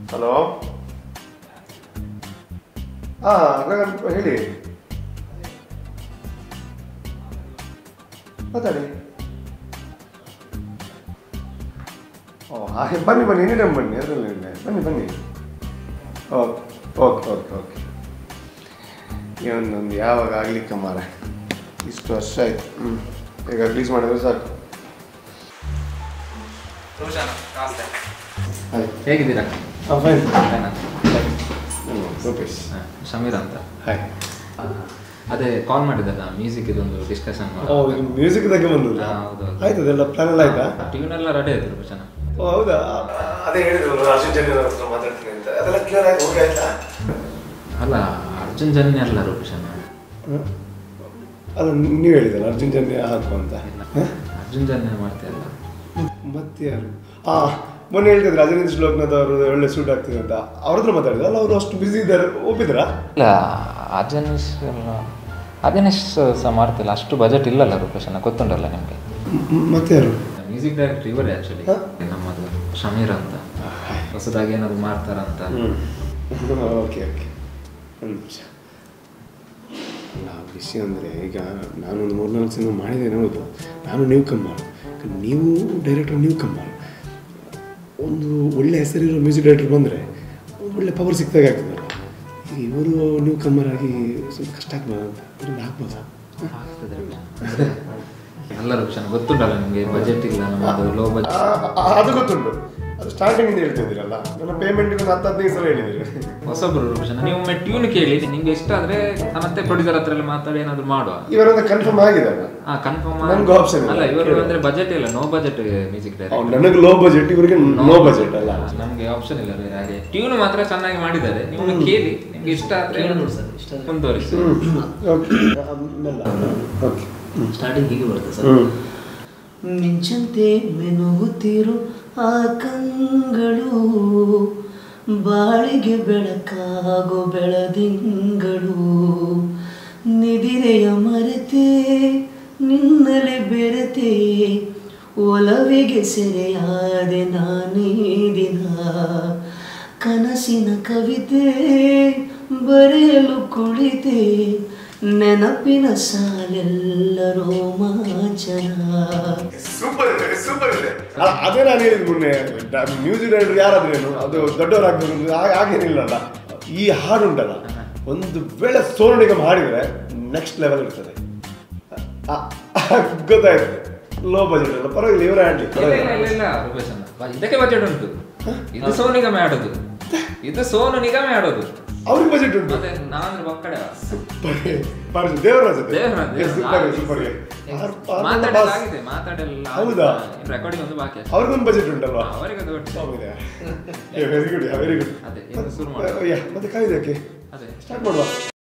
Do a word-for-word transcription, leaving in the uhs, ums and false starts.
Hello ಹಾಂ ಗಗನ್ ಹೇಳಿ ಮಾತಾಡಿ. ಓ ಹಾಗೆ ಬನ್ನಿ ಬನ್ನಿ ಎನಿ ಟೈಮ್ ಬನ್ನಿ, ಅದರಲ್ಲಿ ಬನ್ನಿ ಬನ್ನಿ. ಓಕೆ ಓಕೆ ಓಕೆ ಓಕೆ ಇವನೊಂದು ಯಾವಾಗ ಆಗ್ಲಿಕ್ಕೆ ಮಾರ ಇಷ್ಟು ವರ್ಷ ಆಯ್ತು. ಹ್ಞೂ ಈಗ ರಿಲೀಸ್ ಮಾಡಿದ್ರೆ ಸಾಕು. ಹೇಗಿದ್ದೀರಾ? ಹಾಂ ಫೈನ್. ರೂಪೇಶ್ ಸಮೀರ್ ಅಂತ. ಹಾಯ್. ಅದೇ ಕಾಲ್ ಮಾಡಿದ್ದಲ್ಲ ಮ್ಯೂಸಿಕ್ ಇದೊಂದು ಡಿಸ್ಕಷನ್. ಮ್ಯೂಸಿಕ್ ಬಗ್ಗೆ ಬಂದದ್ದು. ಹೌದು ಆಯ್ತು, ಅದೆಲ್ಲ ಪ್ಲಾನ್ ಎಲ್ಲ ಆಯ್ತಾ? ಟ್ಯೂನ್ ಎಲ್ಲ ರೆಡಿ ಆಯ್ತು ರೂಪೇಶ್. ಓ ಹೌದಾ? ಅದೇ ಹೇಳಿದ್ರು ಅರ್ಜುನ್ ಜನ್ಯ ಹತ್ರ ಮಾತಾಡ್ತೀನಿ ಅಂತ, ಅದೆಲ್ಲ ಕ್ಲಿಯರ್ ಆಗಿ ಹೋಗಿ ಆಯ್ತಾ? ಅಲ್ಲ ಅರ್ಜುನ್ ಜನ್ಯ ಅಲ್ಲ ರೂಪೇಶ್. ಅಲ್ಲ ನೀವು ಹೇಳಿದಲ್ಲ ಅರ್ಜುನ್ ಜನ್ಯ ಹಾಕು ಅಂತ. ಅರ್ಜುನ್ ಜನ್ಯ ಮಾಡ್ತೀಯಲ್ಲ ಮತ್ತೆ ಯಾರು? ಹಾಂ ಮೊನ್ನೆ ಹೇಳ್ತಿದ್ರು ಅಜನೀಶ್ ಶ್ಲೋಕ್ನಾಥ್ ಅವರು ಒಳ್ಳೆ ಸೂಟ್ ಆಗ್ತಿದೆ ಅಂತ, ಅವ್ರ ಹತ್ರ ಮಾತಾಡಿದ್ರು ಅಲ್ಲ, ಅವರು ಅಷ್ಟು ಬ್ಯುಸಿ ಇದ್ದಾರೆ, ಒಪ್ಪಿದ್ರಾ? ಇಲ್ಲ ಅಜನೀಶ್ ಅಜನೀಶ್ ಸಹ ಮಾಡ್ತಿಲ್ಲ, ಅಷ್ಟು ಬಜೆಟ್ ಇಲ್ಲಲ್ಲ ರೂಪೇಶ್, ಗೊತ್ತುಂಟಲ್ಲ ನಿಮಗೆ. ಮತ್ತೆ ಯಾರು? ಮ್ಯೂಸಿಕ್ ಡೈರೆಕ್ಟರ್ ಇವರೇ ಆ್ಯಕ್ಚುಲಿ, ನಮ್ಮದು ಸಮೀರ್ ಅಂತ. ಹೊಸದಾಗಿ ಏನಾದ್ರು ಮಾಡ್ತಾರಂತ. ಓಕೆ ಓಕೆ ಒಂದು ನಿಮಿಷ. ಅಲ್ಲ ವಿಷಯ ಅಂದರೆ ಈಗ ನಾನೊಂದು ಮೂರ್ನಾಲ್ಕು ಸಿನಿಮಾ ಮಾಡಿದ್ದೇನೆ, ಹೌದು. ನಾನು ನೀವು ಕಮ್ಮಾರು, ನೀವು ಡೈರೆಕ್ಟರ್ ನೀವು ಕಮ್ಮಾರು. ಒಂದು ಒಳ್ಳೆ ಹೆಸರಿರೋ ಮ್ಯೂಸಿಕ್ ಡೈರೆಕ್ಟರ್ ಬಂದರೆ ಒಳ್ಳೆ ಪವರ್ ಸಿಕ್ತಾಗ ಆಗ್ತದಲ್ಲ. ಈಗ ಇವರು ನೀವು ಕಮ್ಮರಾಗಿ ಸ್ವಲ್ಪ ಕಷ್ಟ ಆಗ್ಬೋದ ಅಂತ, ಅದರಿಂದ ಆಗ್ಬೋದಾ? ಎಲ್ಲ ರೂಪೇಶ್ ಗೊತ್ತುಂಟಲ್ಲ ನಿಮಗೆ, ಬಜೆಟ್ ಇಲ್ಲ ನಮ್ಮದು, ಲೋ ಬಜೆಟ್. ಅದು ಗೊತ್ತುಂಟು, ಅದು ಸ್ಟಾರ್ಟಿಂಗಿಂದ ಹೇಳ್ತಿದ್ದೀರಲ್ಲ, ನನ್ನ ಪೇಮೆಂಟ್ಗೆ ಒಂದು ಹತ್ತು ಹದಿನೈದು ಸಲ ಹೇಳಿದ್ದೀರಿ. ಹೊಸಬ್ರು ರೂಪೇಶ್, ನೀವು ಒಮ್ಮೆ ಟ್ಯೂನ್ ಕೇಳಿ, ನಿಮ್ಗೆ ಇಷ್ಟ ಆದರೆ ಮತ್ತೆ ಪ್ರೊಡ್ಯೂಸರ್ ಹತ್ರ ಎಲ್ಲ ಮಾತಾಡಿ ಏನಾದ್ರು ಮಾಡುವ. ಇವರೊಂದು ಕನ್ಫರ್ಮ್ ಆಗಿದೆ ಅಲ್ಲ? ಹಾಂ ಕನ್ಫರ್ಮ್. ನನಗೆ ಆಪ್ಷನ್ ಅಲ್ಲ, ಇವರು ಅಂದರೆ ಬಜೆಟ್ ಇಲ್ಲ, ನೋ ಬಜೆಟ್ ಮ್ಯೂಸಿಕ್ ಡೈರೆಕ್ಟರ್. ನನಗೆ ಲೋ ಬಜೆಟ್, ಇವರಿಗೆ ನೋ ಬಜೆಟ್ ಅಲ್ಲ. ನಮಗೆ ಆಪ್ಷನ್ ಇಲ್ಲ ಬೇರೆ. ಹಾಗೆ ಟ್ಯೂನ್ ಮಾತ್ರ ಚೆನ್ನಾಗಿ ಮಾಡಿದ್ದಾರೆ, ನೀವು ಕೇಳಿ, ನಿಮ್ಗೆ ಇಷ್ಟ ಆದರೆ ಮುಂದುವರಿಸಿ. ಸ್ಟಾರ್ಟಿಂಗ್ ಹೀಗೆ ಬರುತ್ತೆ ಸರ್. ಮಿಂಚಂತೆ ಮಿನುಗುತ್ತಿರೋ ಆ ಕಂಗಳು, ಬಾಳಿಗೆ ಬೆಳಕಾಗೋ ಬೆಳದಿಂಗಳು, ನಿದಿರೆಯ ಮರೆತೆ ನಿನ್ನಲೆ ಬೆರೆತೆ, ಒಲವಿಗೆ ಸೆರೆಯಾದೆ ನಾನೇ ದಿನ, ಕನಸಿನ ಕವಿತೆ ಬರೆಯಲು ಕುಳಿತೆ, ನೆನಪಿನ ಸಾಲೆಲ್ಲ ರೋಮಾಂಚನ. ಸೂಪರ್ ಇದೆ, ಸೂಪರ್ ಇದೆ. ಅದೇ ನಾನು ಹೇಳಿದ್ ಮೊನ್ನೆ, ಮ್ಯೂಸಿಕ್ ಡೈರೆಕ್ಟರ್ ಯಾರಾದ್ರೇನು ಅದು ದೊಡ್ಡವರಾಗ್ಬೇಕು ಹಾಗೇನಿಲ್ಲಲ್ಲ. ಈ ಹಾಡು ಉಂಟಲ್ಲ, ಒಂದು ವೇಳೆ ಸೋನು ನಿಗಮ್ ಹಾಡಿದ್ರೆ ನೆಕ್ಸ್ಟ್ ಲೆವೆಲ್ ಇರ್ತದೆ. ಗೊತ್ತಾಯ್ತು, ಲೋ ಬಜೆಟ್ ಅಲ್ಲ, ಪರವಾಗಿಲ್ಲ, ಇವರೇ ಆಡ್ಲಿ. ಇದಕ್ಕೆ ಬಜೆಟ್ ಉಂಟು, ಇದು ಸೋನು ನಿಗಮ್ ಆಡೋದು, ಇದು ಸೋನು ನಿಗಮ್ ಆಡೋದು, ಅವ್ರಿಗೆ ಬಜೆಟ್ ಉಂಟು. ನಾನು ಮಕ್ಕಳ ದೇವರಾಜ ಹೌದಾ? ರೆಕಾರ್ಡಿಂಗ್ ಒಂದು ಬಾಕಿ, ಅವ್ರಿಗೊಂದು ಬಜೆಟ್ ಉಂಟಲ್ವಾ? ಅವರಿಗೆ ವೆರಿ ಗುಡ್ ವೆರಿ ಗುಡ್. ಮತ್ತೆ ಕಾಯ್ದಕ್ಕೆ ಸ್ಟಾರ್ಟ್ ಮಾಡುವ.